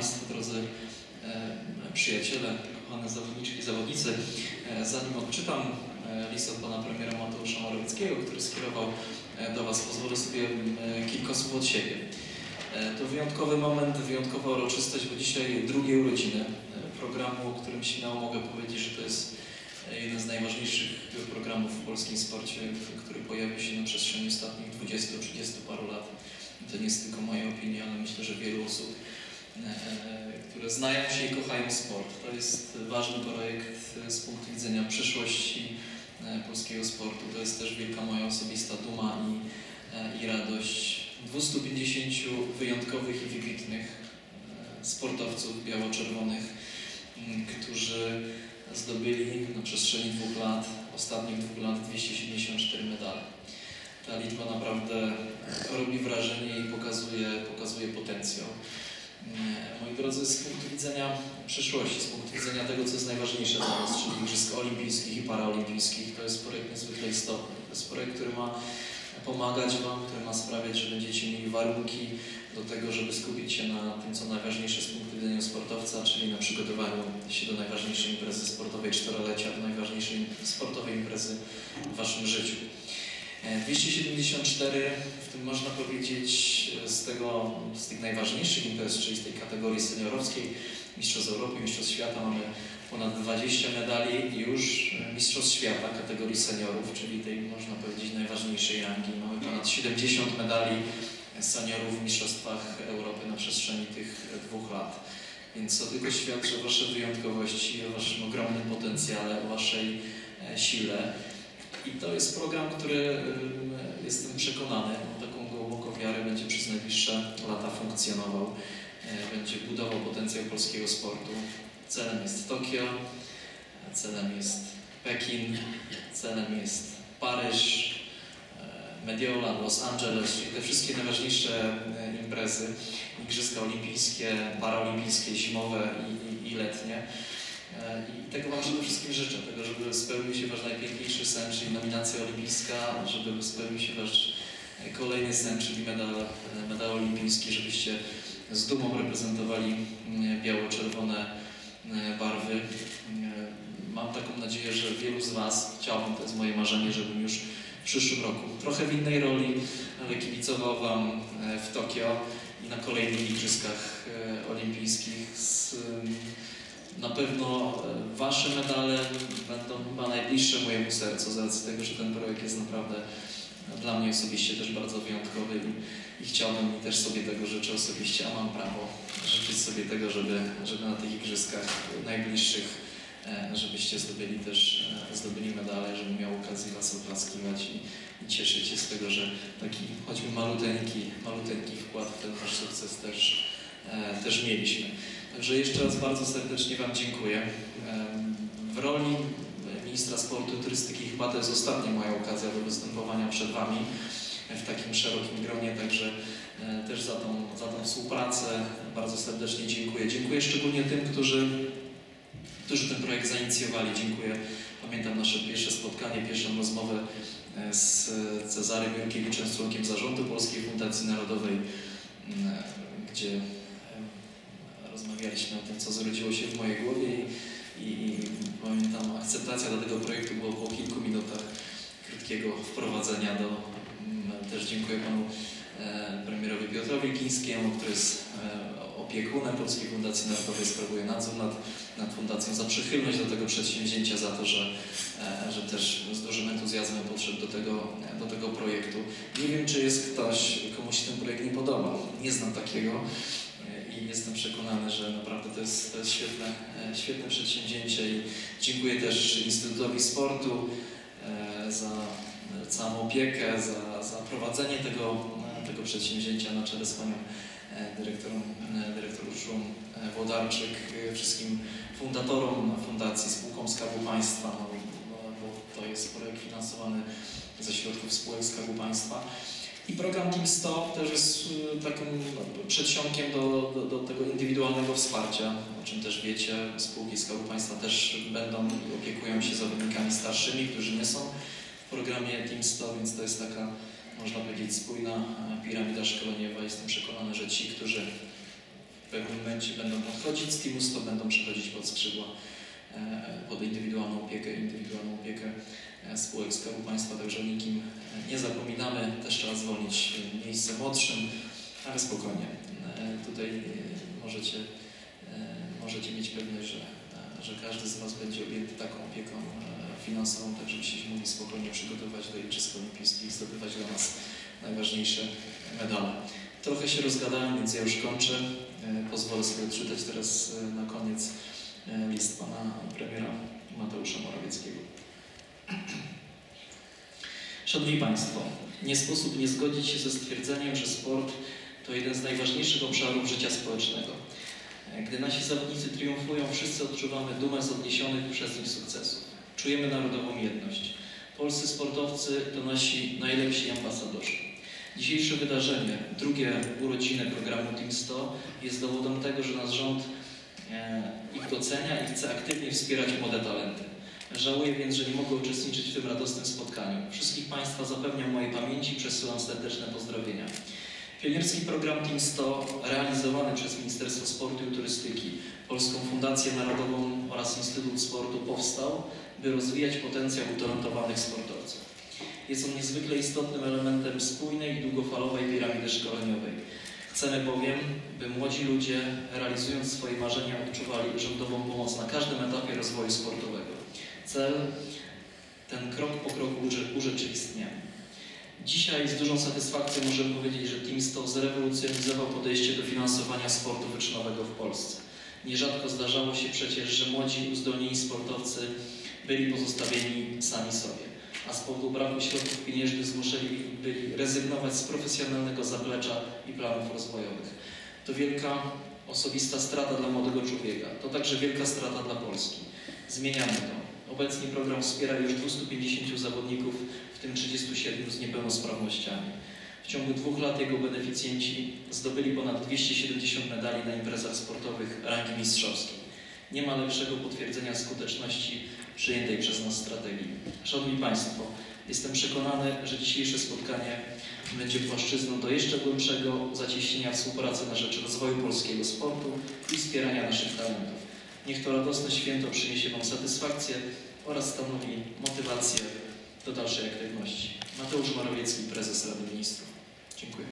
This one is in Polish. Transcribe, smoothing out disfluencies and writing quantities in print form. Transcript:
Państwo, drodzy przyjaciele, kochane zawodniczki i zawodnicy. Zanim odczytam list od pana premiera Mateusza Morawieckiego, który skierował do Was, pozwolę sobie kilka słów od siebie. To wyjątkowy moment, wyjątkowa uroczystość, bo dzisiaj drugie urodziny programu, o którym śmiało mogę powiedzieć, że to jest jeden z najważniejszych programów w polskim sporcie, który pojawił się na przestrzeni ostatnich 20-30 paru lat. To nie jest tylko moja opinia, ale myślę, że wielu osób, które znają się i kochają sport. To jest ważny projekt z punktu widzenia przyszłości polskiego sportu. To jest też wielka moja osobista duma i radość. 250 wyjątkowych i wybitnych sportowców biało-czerwonych, którzy zdobyli na przestrzeni ostatnich dwóch lat 274 medale. Ta liczba naprawdę robi wrażenie i pokazuje potencjał. Moi drodzy, z punktu widzenia przyszłości, z punktu widzenia tego, co jest najważniejsze dla nas, czyli Igrzysk Olimpijskich i Paraolimpijskich, to jest projekt niezwykle istotny. To jest projekt, który ma pomagać Wam, który ma sprawiać, że będziecie mieli warunki do tego, żeby skupić się na tym, co najważniejsze z punktu widzenia sportowca, czyli na przygotowaniu się do najważniejszej imprezy sportowej czterolecia, do najważniejszej sportowej imprezy w Waszym życiu. 274, w tym można powiedzieć z tych najważniejszych imprez, czyli z tej kategorii seniorowskiej, Mistrzostw Europy, Mistrzostw Świata, mamy ponad 20 medali już Mistrzostw Świata kategorii seniorów, czyli tej, można powiedzieć, najważniejszej rangi. Mamy ponad 70 medali seniorów w Mistrzostwach Europy na przestrzeni tych 2 lat. Więc to tylko świadczy o Waszej wyjątkowości, o Waszym ogromnym potencjale, o Waszej sile. I to jest program, który, jestem przekonany, mam taką głęboką wiarę, będzie przez najbliższe lata funkcjonował, będzie budował potencjał polskiego sportu. Celem jest Tokio, celem jest Pekin, celem jest Paryż, Mediolan, Los Angeles, czyli te wszystkie najważniejsze imprezy, Igrzyska Olimpijskie, Paraolimpijskie, zimowe i letnie. I tego Wam przede wszystkim życzę, tego, żeby spełnił się Wasz najpiękniejszy sen, czyli nominacja olimpijska, żeby spełnił się Wasz kolejny sen, czyli medal olimpijski, żebyście z dumą reprezentowali biało-czerwone barwy. Mam taką nadzieję, że wielu z Was, chciałbym, to jest moje marzenie, żebym już w przyszłym roku, trochę w innej roli, ale kibicował Wam w Tokio i na kolejnych Igrzyskach Olimpijskich. Na pewno Wasze medale będą chyba najbliższe mojemu sercu, z racji tego, że ten projekt jest naprawdę dla mnie osobiście też bardzo wyjątkowy i chciałbym i też sobie tego życzę osobiście, a mam prawo życzyć sobie tego, żeby na tych igrzyskach najbliższych, żebyście zdobyli medale, żebym miał okazję Was oklaskiwać i cieszyć się z tego, że taki choćby maluteńki wkład w ten Wasz sukces też mieliśmy. Także jeszcze raz bardzo serdecznie Wam dziękuję. W roli ministra sportu i turystyki chyba to jest ostatnia moja okazja do występowania przed Wami w takim szerokim gronie, także też za tą współpracę bardzo serdecznie dziękuję. Dziękuję szczególnie tym, którzy ten projekt zainicjowali. Dziękuję. Pamiętam nasze pierwsze spotkanie, pierwszą rozmowę z Cezarym Jurkiewiczem, z członkiem zarządu Polskiej Fundacji Narodowej, gdzie rozmawialiśmy o tym, co zrodziło się w mojej głowie i pamiętam, akceptacja do tego projektu była po kilku minutach krótkiego wprowadzenia też dziękuję panu premierowi Piotrowi Glińskiemu, który jest opiekunem Polskiej Fundacji Narodowej, sprawuje nadzór nad fundacją, za przychylność do tego przedsięwzięcia, za to, że też z dużym entuzjazmem podszedł do tego projektu. Nie wiem, czy jest ktoś, komu się ten projekt nie podoba. Nie znam takiego. I jestem przekonany, że naprawdę to jest świetne przedsięwzięcie i dziękuję też Instytutowi Sportu za całą opiekę, za prowadzenie tego przedsięwzięcia na czele z panią dyrektor Urszulą Włodarczyk, wszystkim fundatorom fundacji, spółkom Skarbu Państwa, bo to jest projekt finansowany ze środków spółek Skarbu Państwa. I program Team Stop też jest takim przedsionkiem do tego indywidualnego wsparcia, o czym też wiecie. Spółki Skarbu Państwa też będą i opiekują się zawodnikami starszymi, którzy nie są w programie Team Stop, więc to jest taka, można powiedzieć, spójna piramida szkoleniowa. Jestem przekonany, że ci, którzy pewnym momencie będą odchodzić z Timus, to będą przechodzić pod skrzydła, pod indywidualną opiekę spółek Skarbu Państwa, także o nikim nie zapominamy. Też trzeba zwolnić miejsce młodszym, ale spokojnie. Tutaj możecie mieć pewność, że każdy z Was będzie objęty taką opieką finansową, tak żebyście się mogli spokojnie przygotować do Igrzysk Olimpijskich, zdobywać dla nas najważniejsze medale. Trochę się rozgadałem, więc ja już kończę. Pozwolę sobie odczytać teraz na koniec list pana premiera Mateusza Morawieckiego. Szanowni Państwo, nie sposób nie zgodzić się ze stwierdzeniem, że sport to jeden z najważniejszych obszarów życia społecznego. Gdy nasi zawodnicy triumfują, wszyscy odczuwamy dumę z odniesionych przez nich sukcesów. Czujemy narodową jedność. Polscy sportowcy to nasi najlepsi ambasadorzy. Dzisiejsze wydarzenie, drugie urodziny programu Team 100 jest dowodem tego, że nasz rząd ich docenia i chce aktywnie wspierać młode talenty. Żałuję więc, że nie mogę uczestniczyć w tym radosnym spotkaniu. Wszystkich Państwa zapewniam mojej pamięci i przesyłam serdeczne pozdrowienia. Pionierski program Team 100 realizowany przez Ministerstwo Sportu i Turystyki, Polską Fundację Narodową oraz Instytut Sportu powstał, by rozwijać potencjał utalentowanych sportowców. Jest on niezwykle istotnym elementem spójnej i długofalowej piramidy szkoleniowej. Chcemy bowiem, by młodzi ludzie, realizując swoje marzenia, odczuwali rządową pomoc na każdym etapie rozwoju sportowego. Cel ten krok po kroku urzeczywistniamy. Dzisiaj z dużą satysfakcją możemy powiedzieć, że Team 100 zrewolucjonizował podejście do finansowania sportu wyczynowego w Polsce. Nierzadko zdarzało się przecież, że młodzi, uzdolnieni sportowcy byli pozostawieni sami sobie, a z powodu braku środków pieniężnych zmuszeni byli rezygnować z profesjonalnego zaplecza i planów rozwojowych. To wielka osobista strata dla młodego człowieka. To także wielka strata dla Polski. Zmieniamy to. Obecnie program wspiera już 250 zawodników, w tym 37 z niepełnosprawnościami. W ciągu 2 lat jego beneficjenci zdobyli ponad 270 medali na imprezach sportowych rangi mistrzowskiej. Nie ma lepszego potwierdzenia skuteczności przyjętej przez nas strategii. Szanowni Państwo, jestem przekonany, że dzisiejsze spotkanie będzie płaszczyzną do jeszcze głębszego zacieśnienia współpracy na rzecz rozwoju polskiego sportu i wspierania naszych talentów. Niech to radosne święto przyniesie Wam satysfakcję oraz stanowi motywację do dalszej aktywności. Mateusz Morawiecki, Prezes Rady Ministrów. Dziękuję.